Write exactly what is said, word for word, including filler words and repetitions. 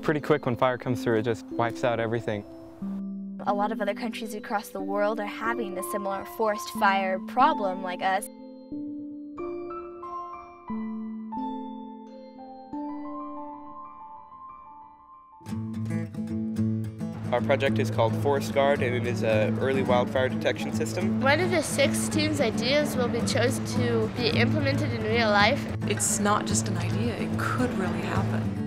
pretty quick when fire comes through. It just wipes out everything. A lot of other countries across the world are having a similar forest fire problem like us. Our project is called Forest Guard, and it is an early wildfire detection system. One of the six team's ideas will be chosen to be implemented in real life. It's not just an idea, it could really happen.